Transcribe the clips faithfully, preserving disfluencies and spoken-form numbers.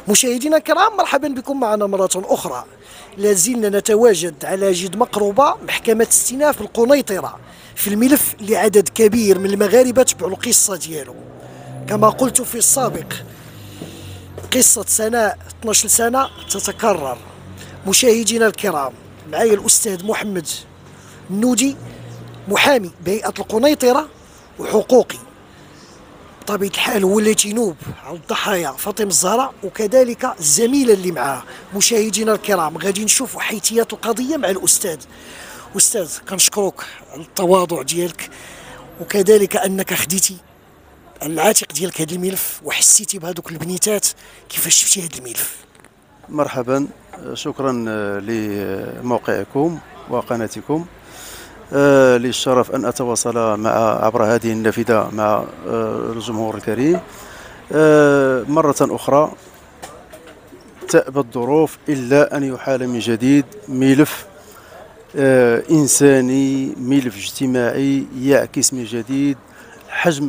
مشاهدينا الكرام، مرحبا بكم معنا مرة أخرى. لازلنا نتواجد على جد مقربة محكمة استئناف القنيطرة في الملف لعدد كبير من المغاربة تبعوا القصة ديالو. كما قلت في السابق، قصة سناء اثناش سنة تتكرر. مشاهدينا الكرام، معايا الأستاذ محمد النودي، محامي بهيئة القنيطرة وحقوقي. بطبيعة الحال هو اللي تينوب على الضحايا فاطمة الزهراء، وكذلك الزميلة اللي معاه. مشاهدينا الكرام، غادي نشوفوا حيثيات القضية مع الأستاذ. أستاذ، كنشكروك على التواضع ديالك، وكذلك أنك خديتي العاتق ديالك هذا الملف وحسيتي بهذوك البنيتات. كيفاش شفتي هذا الملف؟ مرحبا، شكرا لموقعكم وقناتكم. آه لي الشرف أن أتواصل مع عبر هذه النافذة مع آه الجمهور الكريم. آه مرة أخرى تأبى الظروف إلا أن يحال من جديد ملف آه إنساني، ملف اجتماعي يعكس من جديد حجم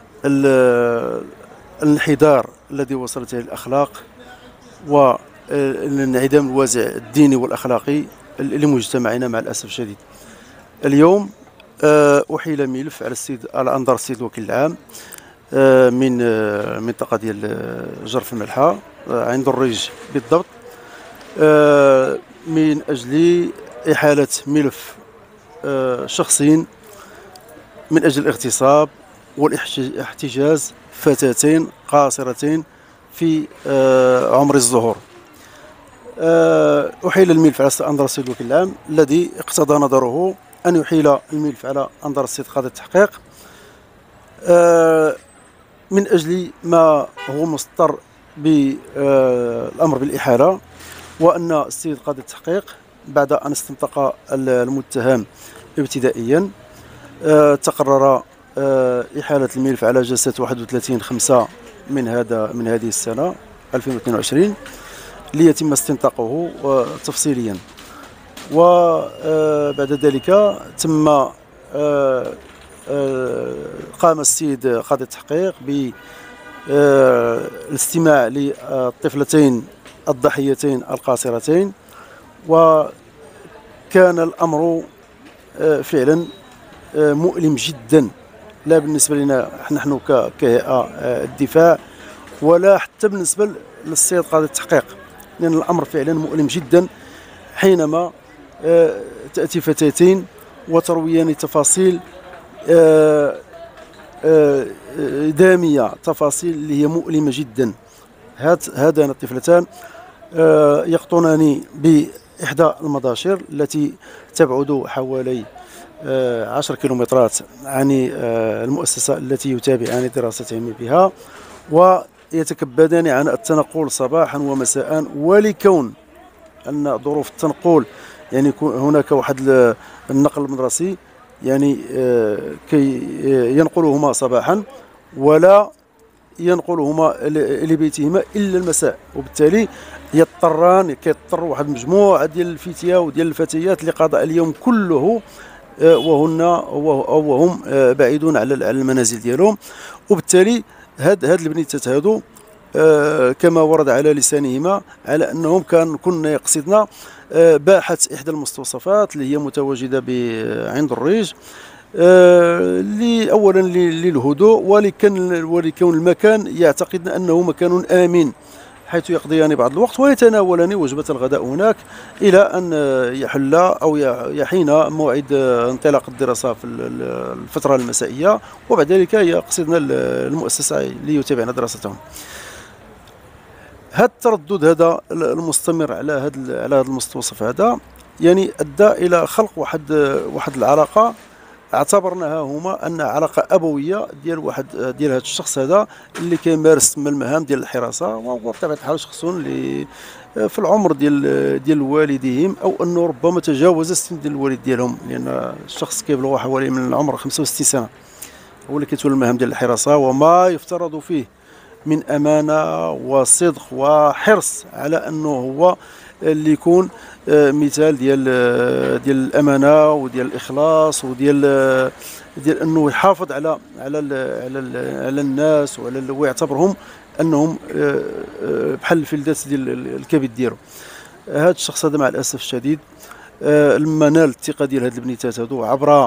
الانحدار الذي وصلت إليه الأخلاق وانعدام الوازع الديني والأخلاقي لمجتمعنا مع الأسف الشديد. اليوم أحيل ملف على السيد على أنظار السيد الوكيل العام من المنطقة ديال جرف الملحة عند الريج بالضبط، من أجل إحالة ملف شخصين من أجل الاغتصاب والاحتجاز فتاتين قاصرتين في عمر الظهور. أحيل الملف على أنظار السيد الوكيل العام، الذي اقتضى نظره أن يحيل الملف على أنظار السيد قاضي التحقيق من أجل ما هو مصدر بالأمر بالإحالة، وأن السيد قاضي التحقيق بعد أن استنطق المتهم ابتدائيا تقرر إحالة الملف على جلسة واحد وثلاثين خمسة من هذا من هذه السنة ألفين واثنين وعشرين ليتم استنطاقه تفصيليا. وبعد ذلك تم قام السيد قاضي التحقيق بالاستماع للطفلتين الضحيتين القاصرتين، وكان الأمر فعلا مؤلم جدا، لا بالنسبة لنا نحن كهيئة الدفاع ولا حتى بالنسبة للسيد قاضي التحقيق، لأن الأمر فعلا مؤلم جدا حينما تأتي فتاتين وترويان تفاصيل دامية، تفاصيل اللي هي مؤلمة جدا. هذان الطفلتان يقطنان بإحدى المضاشر التي تبعد حوالي عشر كيلومترات عن المؤسسة التي يتابعان دراستهم بها، ويتكبدان عن التنقل صباحا ومساء. ولكون أن ظروف التنقل يعني يكون هناك واحد النقل المدرسي، يعني كي ينقلهما صباحا ولا ينقلهما لبيتهما إلا المساء، وبالتالي يضطران كيضطر واحد المجموعة ديال الفتية وديال الفتيات لقضاء اليوم كله وهن وهم بعيدون على المنازل ديالهم. وبالتالي هاد هاد البنيتات هادو كما ورد على لسانهما على انهم كان كنا يقصدنا باحة احدى المستوصفات اللي هي متواجده عند الريج، اولا للهدوء ولكن ولكون المكان يعتقد انه مكان امن، حيث يقضيان بعض الوقت ويتناولان وجبة الغداء هناك إلى أن يحل أو يحين موعد انطلاق الدراسة في الفترة المسائية، وبعد ذلك يقصدنا المؤسسة ليتابعن دراستهم. هذا التردد هذا المستمر على هذا على هذا المستوصف هذا يعني أدى إلى خلق واحد واحد العلاقة اعتبرناها هما انها علاقه ابويه ديال واحد ديال هذا الشخص هذا اللي كيمارس المهام ديال الحراسه، وهو بطبيعه الحال شخص اللي في العمر ديال ديال والديهم، او انه ربما تجاوز السن ديال الوالد ديالهم، لان الشخص كيبلغ حوالي من العمر خمسة وستين سنه هو اللي كيتولى المهام ديال الحراسه، وما يفترض فيه من امانه وصدق وحرص على انه هو اللي يكون مثال ديال ديال الامانه وديال الاخلاص وديال ديال انه يحافظ على على على, على الناس وعلى ويعتبرهم انهم بحال الفلذات ديال الكبد ديالو. هذا الشخص هذا مع الاسف الشديد لما نال الثقه ديال هاد البنيتات هادو عبر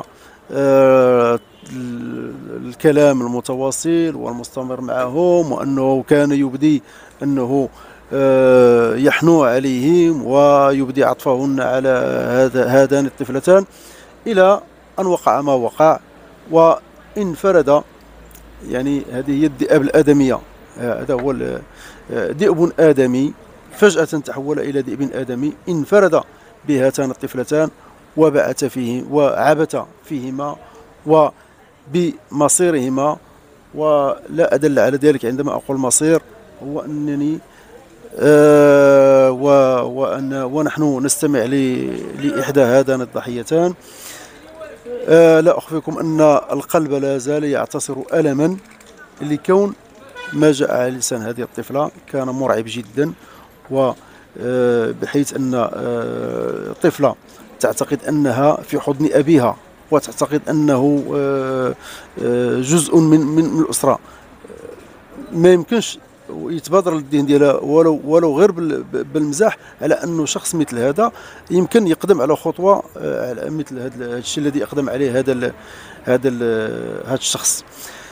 الكلام المتواصل والمستمر معهم، وانه كان يبدي انه يحنو عليهم ويبدي عطفهن على هذا هذان الطفلتان، الى ان وقع ما وقع وانفرد. يعني هذه هي الذئاب الادميه، هذا هو ذئب ادمي فجاه تحول الى ذئب ادمي، انفرد بهاتان الطفلتان وبعث فيه وعبث فيهما وبمصيرهما. ولا أدل على ذلك عندما أقول مصير، هو أنني آه وأن ونحن نستمع لإحدى هذان الضحيتان. آه لا أخفيكم أن القلب لا زال يعتصر ألما لكون ما جاء على لسان هذه الطفلة كان مرعب جدا، و بحيث أن طفلة تعتقد أنها في حضن أبيها وتعتقد أنه جزء من من الأسرة، ما يمكنش يتبادر للذهن ديالها ولو ولو غير بالمزاح على أنه شخص مثل هذا يمكن يقدم على خطوة على مثل هذا الشيء الذي أقدم عليه هذا ال هذا ال هذا الشخص.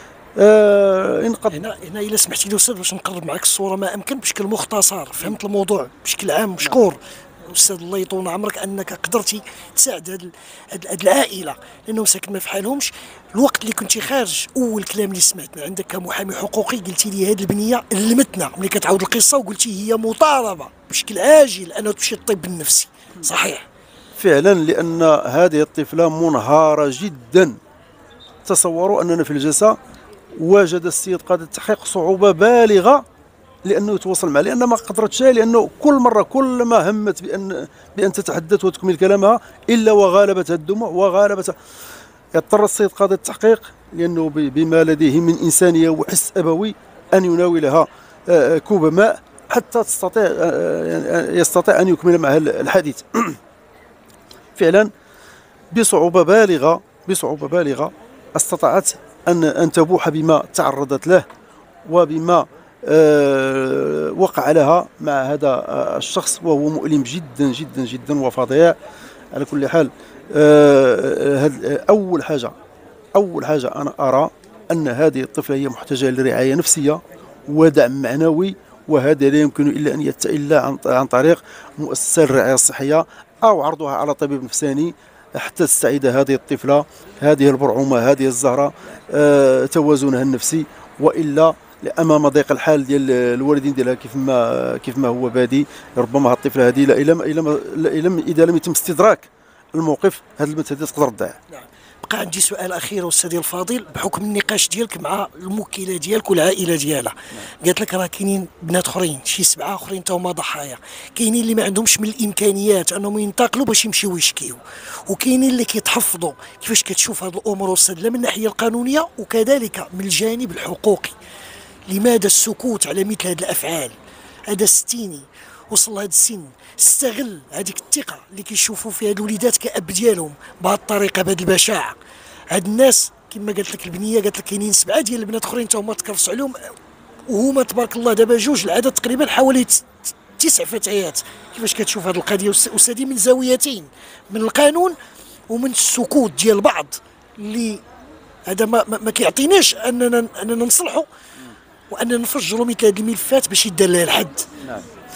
آه هنا هنا الا سمحتي لي استاذ باش نقرب معك الصوره ما امكن بشكل مختصر. فهمت الموضوع بشكل عام. مشكور استاذ، الله يطول عمرك انك قدرتي تساعد هاد هاد العائله لانهم ساكن ما في حالهمش. الوقت اللي كنتي خارج اول كلام اللي سمعتنا عندك كمحامي حقوقي قلتي لي هاد البنيه لمتنا ملي كتعاود القصه، وقلتي هي مطالبه بشكل عاجل انها تمشي للطب النفسي. صحيح فعلا، لان هذه الطفله منهاره جدا. تصوروا اننا في الجلسه وجد السيد قاضي التحقيق صعوبة بالغة لأنه يتواصل معه، لأن ما قدرتش، لأنه كل مرة كل ما همت بأن بأن تتحدث وتكمل كلامها إلا وغالبتها الدموع وغالبتها. اضطر السيد قاضي التحقيق لأنه بما لديه من إنسانية وحس أبوي أن يناولها كوب ماء حتى تستطيع يستطيع أن يكمل معها الحديث. فعلا بصعوبة بالغة بصعوبة بالغة استطاعت أن أن تبوح بما تعرضت له وبما أه وقع لها مع هذا الشخص، وهو مؤلم جدا جدا جدا وفظيع. على كل حال أه أول حاجة أول حاجة أنا أرى أن هذه الطفلة هي محتاجة لرعاية نفسية ودعم معنوي، وهذا لا يمكن إلا أن يتم إلا عن عن طريق مؤسسة الرعاية الصحية أو عرضها على طبيب نفساني حتى تستعيد هذه الطفلة هذه البرعومة هذه الزهرة آه توازنها النفسي، وإلا أمام ضيق الحال ديال الوالدين ديالها كيف ما كيف ما هو بادي، ربما الطفلة هذه إذا لم يتم استدراك الموقف هذه البنت هذه تقدر تضيع. نعم. بقى عندي سؤال اخير استاذي الفاضل بحكم النقاش ديالك مع الموكله ديالك والعائله ديالها. قالت لك راه كاينين بنات اخرين شي سبعه اخرين تا هما ضحايا، كاينين اللي ما عندهمش من الامكانيات انهم ينتقلوا باش يمشيو يشكيو، وكاينين اللي كيتحفظوا. كيفاش كتشوف هذه الامور استاذ لا من الناحيه القانونيه وكذلك من الجانب الحقوقي؟ لماذا السكوت على مثل هذه الافعال؟ هذا ستيني وصل لهذا السن استغل هذيك الثقه اللي كيشوفوا فيها الوليدات كاب ديالهم بهذه الطريقه بهذه البشاعه. هاد الناس كما قالت لك البنيه قالت لك كاينين سبعه ديال البنات اخرين تا هما تكرفسوا عليهم، وهما تبارك الله دابا جوج، العدد تقريبا حوالي تسع فتيات. كيفاش كتشوف هذه القضيه استاذي من زاويتين، من القانون ومن السكوت ديال البعض اللي هذا ما, ما كيعطيناش اننا اننا نصلحوا واننا نفجروا مثل هذه الملفات باش يدار لها الحد؟ نعم.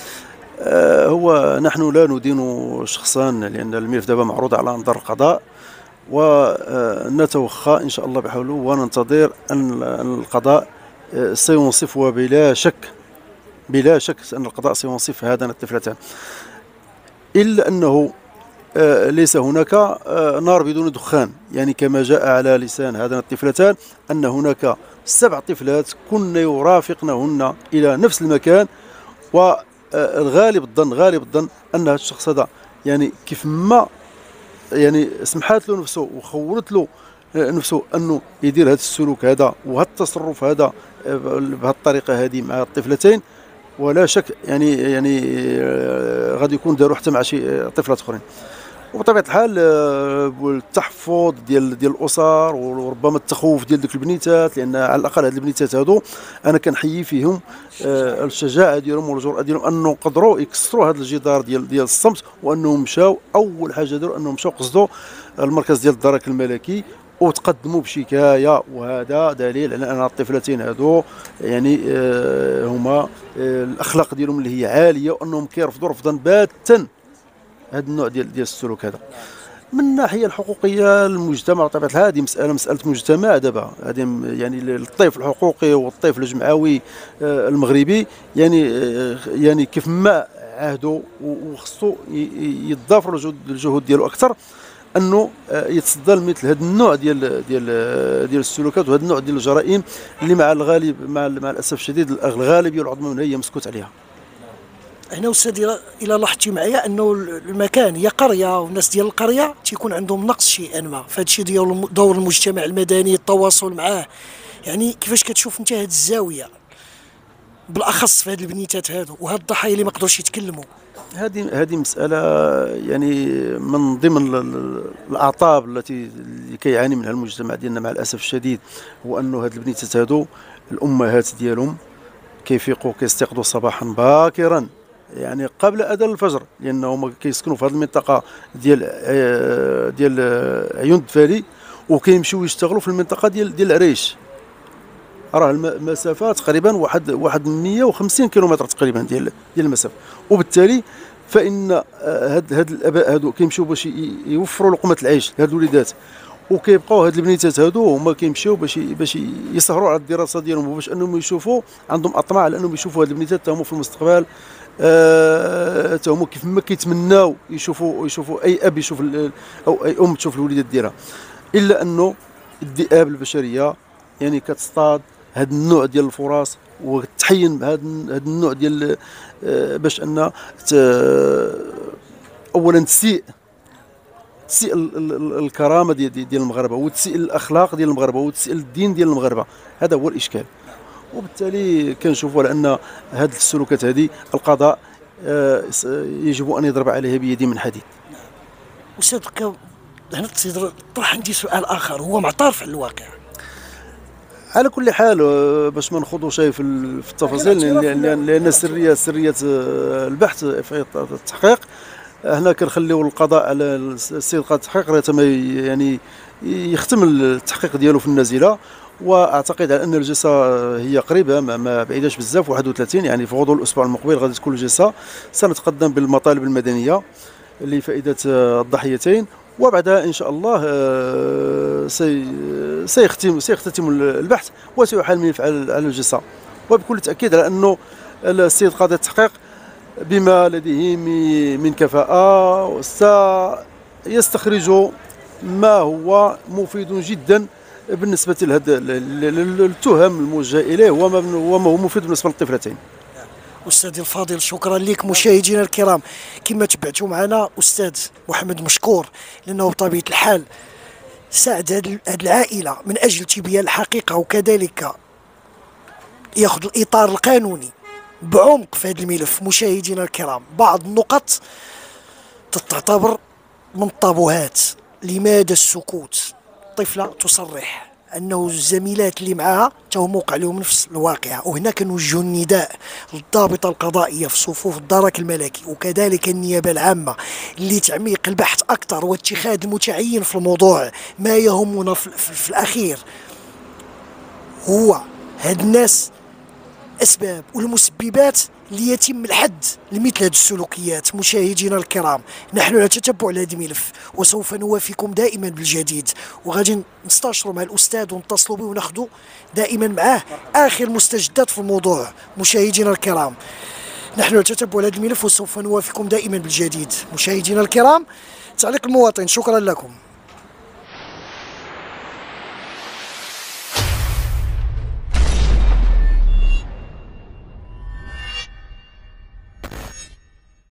آه هو نحن لا ندين شخصا، لان الملف دابا معروض على انظار القضاء، ونتوخى ان شاء الله بحوله وننتظر ان القضاء سينصف، وبلا شك بلا شك ان القضاء سينصف هذان الطفلتان. الا انه ليس هناك نار بدون دخان، يعني كما جاء على لسان هذان الطفلتان ان هناك سبع طفلات كن يرافقنهن الى نفس المكان، والغالب الظن غالب الظن ان هذا الشخص هذا يعني كيف ما يعني سمحات له نفسه وخولت له نفسه انه يدير هذا السلوك هذا وهذا التصرف هذا بهذه الطريقه هذه مع الطفلتين، ولا شك يعني يعني غادي يكون داروا حتى مع شي طفلات اخرين. وبطبيعه الحال آه، التحفظ ديال ديال الاسر وربما التخوف ديال ديك البنيتات، لان على الاقل هاد البنيتات هادو انا كنحيي فيهم آه، الشجاعه ديالهم والجرأه ديالهم انه قدروا يكسروا هذا الجدار ديال ديال الصمت، وانهم مشاو اول حاجه داروا انهم مشاو قصدوا المركز ديال الدرك الملكي وتقدموا بشكايه. وهذا دليل على ان الطفلتين هادو يعني آه، هما آه، الاخلاق ديالهم اللي هي عاليه، وانهم كيرفضوا رفضا باتا هذا النوع ديال ديال السلوك هذا. من الناحيه الحقوقيه المجتمع بطبيعه الحال هذه مساله مساله مجتمع دابا، هذه يعني الطيف الحقوقي والطيف الجمعوي آه، المغربي يعني آه، يعني كيف ما عهدوا وخصو يتضافر الجهود الجهود ديالو اكثر انه آه، يتصدى لمثل هذا النوع ديال ديال ديال السلوكات وهذا النوع ديال الجرائم اللي مع الغالب مع مع الاسف الشديد الغالبيه العظمى منها هي مسكوت عليها. هنا استاذ الى لاحظتي معايا انه المكان هي قريه، والناس ديال القريه تيكون عندهم نقص شيئا ما، فهذا الشيء ديال دور المجتمع المدني التواصل معاه. يعني كيفاش كتشوف انت هذه الزاويه بالاخص في هذه البنيتات هادو وهاد الضحايا اللي ما قدروش يتكلموا؟ هذه هذه مسألة يعني من ضمن الأعطاب التي كيعاني منها المجتمع ديالنا مع الأسف الشديد، هو أنه هاد البنيتات هادو الأمهات ديالهم كيفيقوا كيستيقظوا صباحا باكرا يعني قبل أذان الفجر، لأنهم كيسكنوا في هذه المنطقة ديال ديال عيون الدفالي وكيمشيو يشتغلوا في المنطقة ديال ديال العريش. راه المسافه تقريبا واحد واحد مئة وخمسين كيلومتر تقريبا ديال ديال المسافه، وبالتالي فان هاد هاد الاباء هادو كيمشيو باش يوفروا لقمه العيش لهاد الوليدات، وكيبقاو هاد البنيتات هادو هما كيمشيو باش باش يسهروا على الدراسه ديالهم وباش انهم يشوفوا عندهم اطماع على انهم يشوفوا هاد البنيتات هما في المستقبل آه هما كيف ما كيتمناو يشوفوا يشوفوا اي اب يشوف او اي ام تشوف الوليدات ديالها. الا انه الذئاب البشريه يعني كتصطاد هذا النوع ديال الفرص وتحين بهذا هذا النوع ديال باش ان اولا تسيء تسيء الكرامه ديال ديال المغاربه وتسيء الاخلاق ديال المغاربه وتسيء الدين ديال المغاربه. هذا هو الاشكال، وبالتالي كنشوفوا على ان هذه السلوكات هذه القضاء يجب ان يضرب عليها بيد من حديد. استاذ هنا طرح عندي سؤال اخر هو معترف على الواقع. على كل حال باش ما نخوضوش في التفاصيل لان لان سريه سريه البحث في التحقيق، هنا كنخليو القضاء على السيد قاضي التحقيق حتى يعني يختم التحقيق ديالو في النازله. واعتقد على ان الجلسه هي قريبه ما بعيداش بزاف واحد وثلاثين، يعني في غضون الاسبوع المقبل غادي تكون الجلسه. سنتقدم بالمطالب المدنيه لفائده الضحيتين، وبعدها ان شاء الله سي سيختم سيختتم البحث وسيحال الملف على الجلسه. وبكل تاكيد على انه السيد قاضي التحقيق بما لديه من كفاءه سيستخرج ما هو مفيد جدا بالنسبه لهذا التهم الموجهه اليه وما هو مفيد بالنسبه للطفلتين. أستاذي الفاضل شكرا لك. مشاهدينا الكرام كما تبعتوا معنا أستاذ محمد مشكور، لأنه بطبيعة الحال ساعد هذه العائلة من أجل تبيان الحقيقة وكذلك يأخذ الإطار القانوني بعمق في هذا الملف. مشاهدينا الكرام بعض النقط تعتبر من الطابوهات. لماذا السكوت؟ طفلة تصرح انه الزميلات اللي معها تاهم وقع لهم نفس الواقعه، وهنا كنوجهوا النداء للضابطه القضائيه في صفوف الدرك الملكي وكذلك النيابه العامه لتعميق البحث اكثر واتخاذ المتعين في الموضوع. ما يهمنا في, في, في الاخير هو هاد الناس اسباب والمسببات ليتم الحد لمثل هذه السلوكيات. مشاهدينا الكرام نحن نتتبع لهذا الملف وسوف نوافيكم دائما بالجديد، وغادي نستشروا مع الاستاذ ونتصلوا به وناخذوا دائما معاه اخر مستجدات في الموضوع. مشاهدينا الكرام نحن نتتبع هذا الملف وسوف نوافيكم دائما بالجديد. مشاهدينا الكرام تعليق المواطن. شكرا لكم.